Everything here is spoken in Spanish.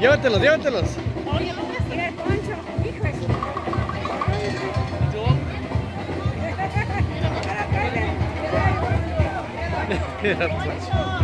Llévatelos, llévatelos. Oye, mira el Poncho, hijo de su madre. Mira, pues.